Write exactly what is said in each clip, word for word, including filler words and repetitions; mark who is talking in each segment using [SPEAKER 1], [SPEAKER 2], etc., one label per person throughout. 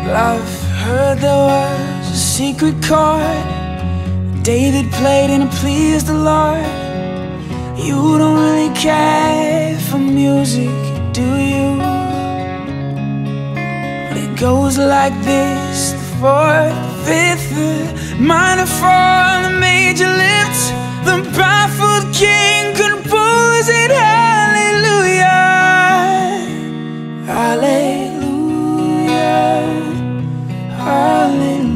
[SPEAKER 1] I've heard there was a secret chord David played and it pleased the Lord. You don't really care for music, do you? But it goes like this: the fourth, the fifth, the minor fall, the major lift. The baffled king composes it. Hallelujah, hallelujah, hallelujah.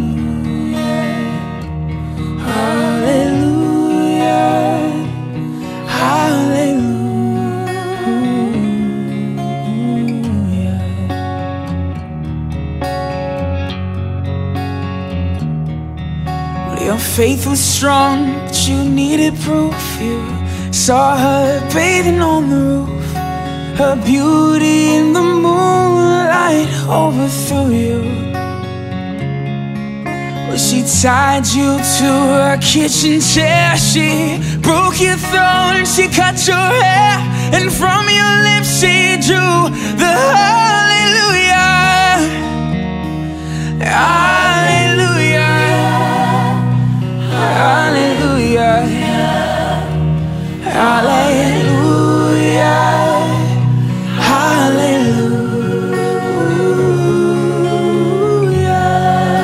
[SPEAKER 1] Your faith was strong, but you needed proof. You saw her bathing on the roof. Her beauty in the moonlight overthrew you. Well, she tied you to her kitchen chair. She broke your throne, she cut your hair, and from your lips she drew the hallelujah. Hallelujah, hallelujah, hallelujah, hallelujah.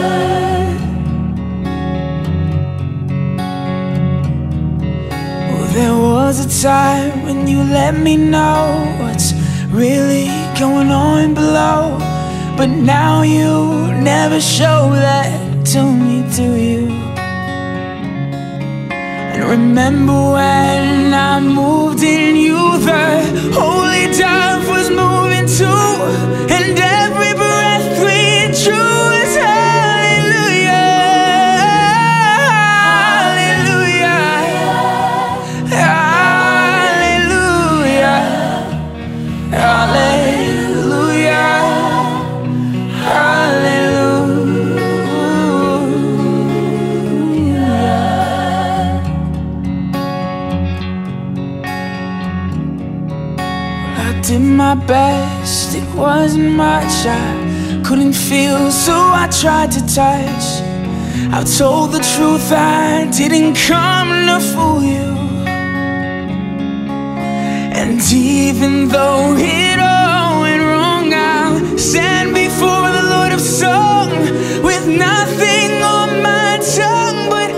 [SPEAKER 1] Well, there was a time when you let me know what's really going on below, but now you never show that to me, do you? Remember when I moved in you, the holy dove was moving too, and every breath we drew was hallelujah, hallelujah, hallelujah, hallelujah, hallelujah. I did my best, it wasn't much. I couldn't feel, so I tried to touch. I told the truth, I didn't come to fool you. And even though it all went wrong, I'll stand before the Lord of song with nothing on my tongue but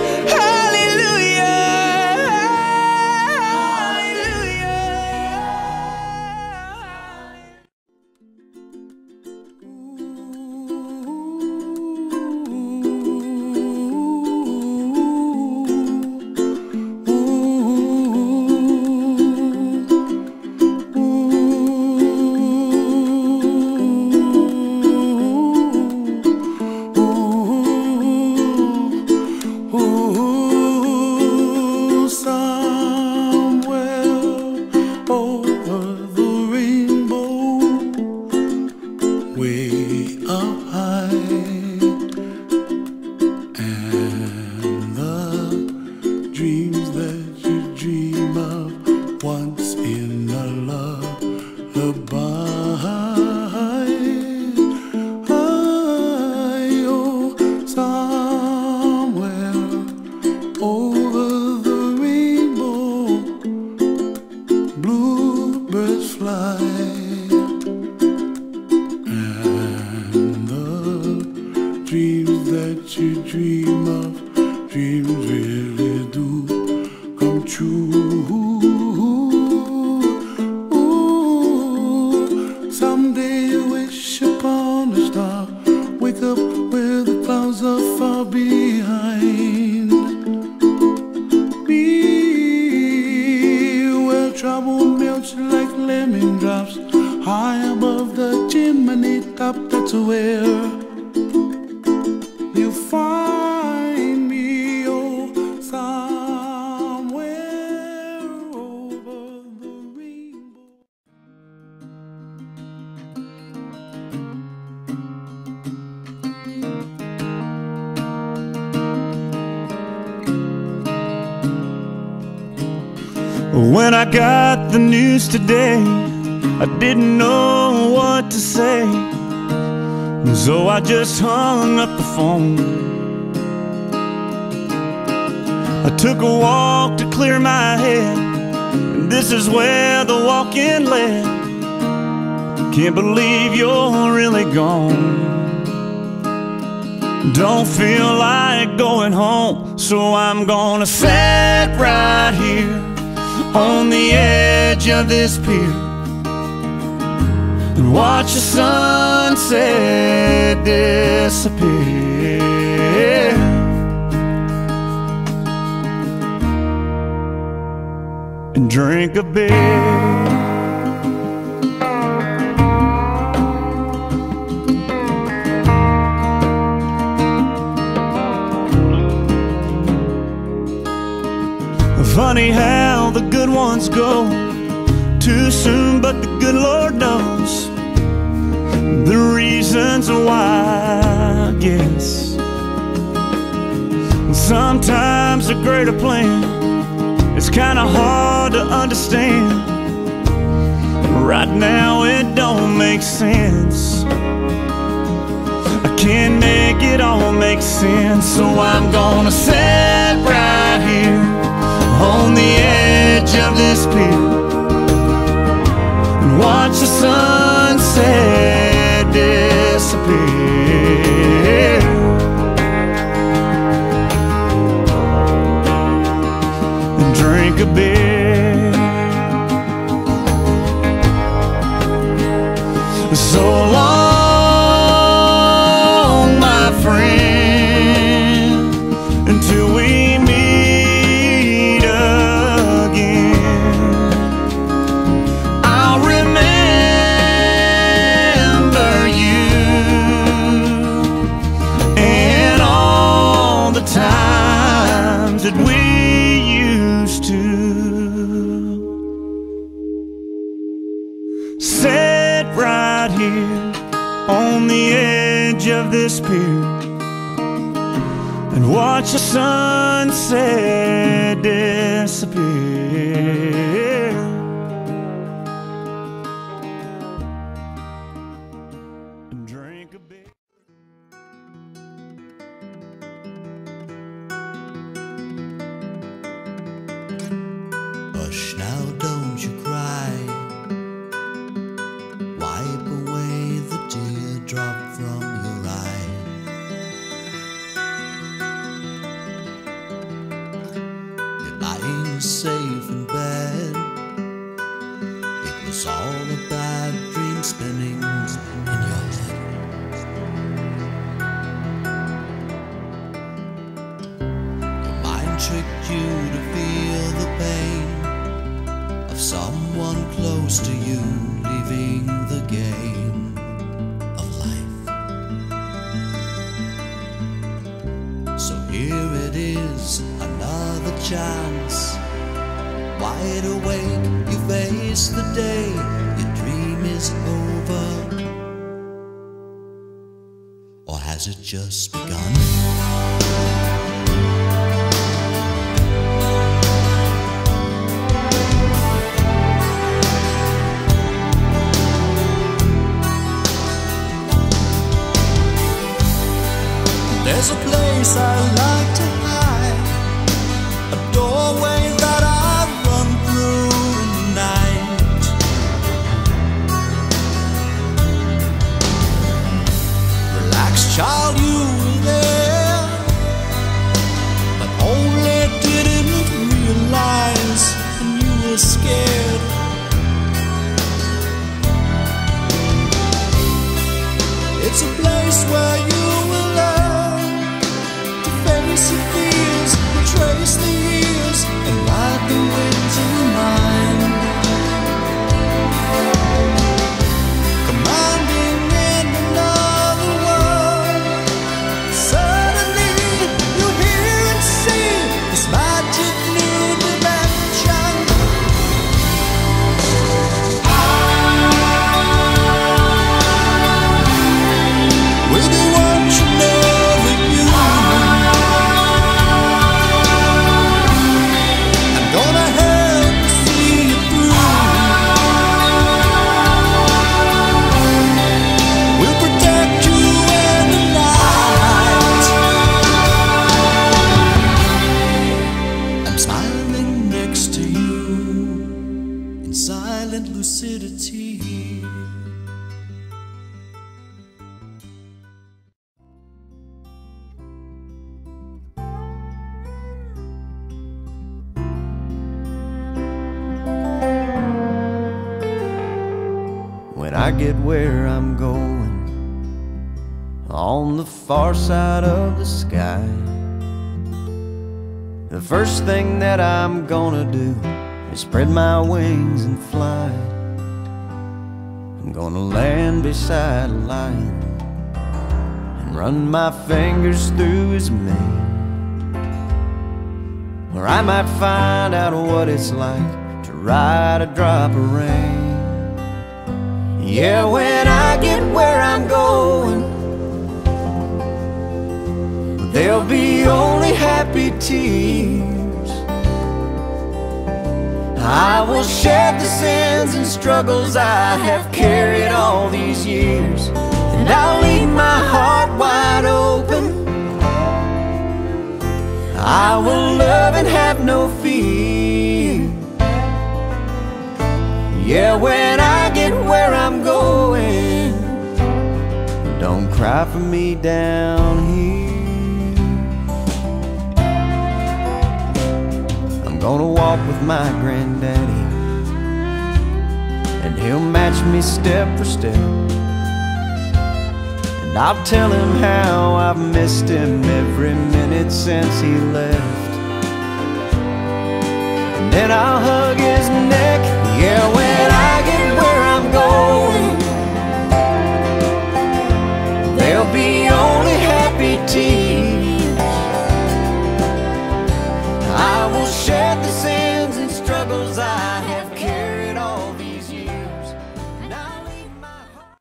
[SPEAKER 2] when I got the news today, I didn't know what to say. So I just hung up the phone. I took a walk to clear my head, and this is where the walk-in led. Can't believe you're really gone. Don't feel like going home, so I'm gonna sit right here on the edge of this pier and watch the sunset disappear, and drink a beer. Funny how the good ones go too soon, but the good Lord knows the reasons why, I guess. Sometimes a greater plan is kinda hard to understand. Right now it don't make sense. I can't make it all make sense, so I'm gonna sit right here on the edge of this pier and watch the sunset disappear, and drink a beer. So long, my friend, until we meet again. I'll remember you and all the times that we used to sit right here on the edge of this pier and watch the sunset disappear, and drink a beer.
[SPEAKER 3] Hush now, don't you cry. Wipe away the teardrop from your eye. Lying safe in bed, it was all a bad dream spinning in your head. Your mind tricked you to feel the pain of someone close to you leaving the game of life. So here it is, another chance. Wide awake, you face the day. Your dream is over, or has it just begun? There's a place I like to hide, a doorway that I run through in the night. Relax, child, you were there, but only didn't realize when you were scared. It's a place where you will learn to face your fears, trace the years, and ride the winds in your mind. Commanding in another world, suddenly you hear and see this magic new dimension. With the world tear. When I get where I'm going, on the far side of the sky, the first thing that I'm gonna do is spread my wings and fly. I'm gonna land beside a lion and run my fingers through his mane, where I might find out what it's like to ride a drop of rain. Yeah, when I get where I'm going, there'll be only happy tears. I will shed the sins and struggles I have carried all these years, and I'll leave my heart wide open. I will love and have no fear. Yeah, when I get where I'm going, don't cry for me down here. I'm gonna walk with my granddaddy, and he'll match me step for step, and I'll tell him how I've missed him every minute since he left. And then I'll hug his neck. Yeah, when I get where I'm going, there'll be only happy tears. I will shed the sins and struggles I have carried all these years, and I'll leave my heart.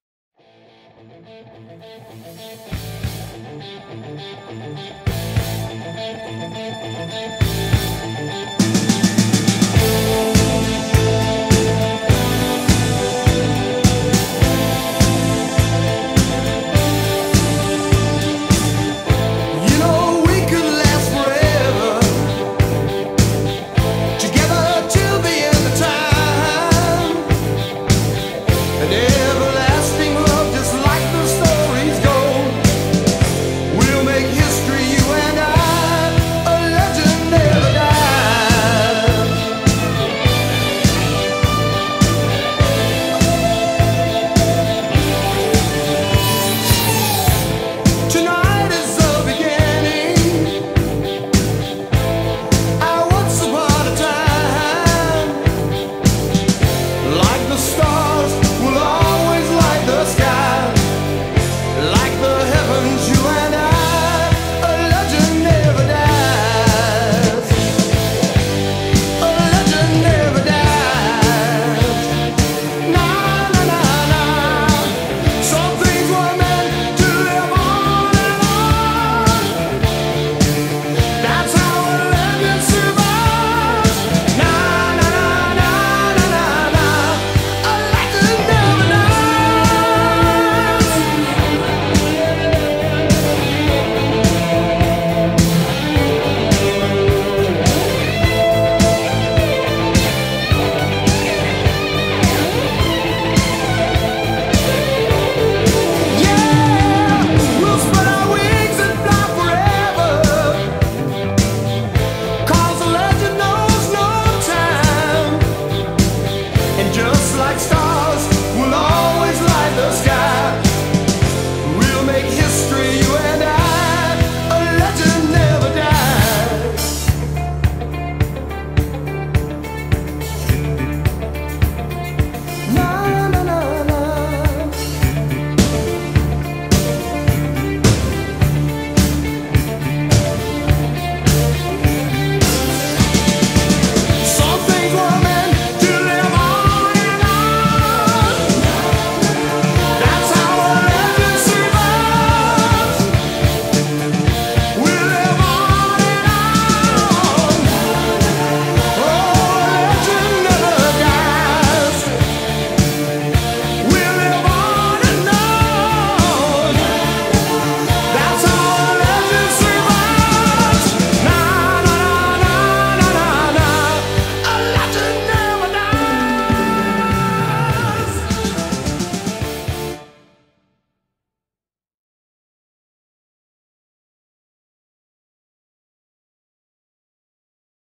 [SPEAKER 4] Yeah.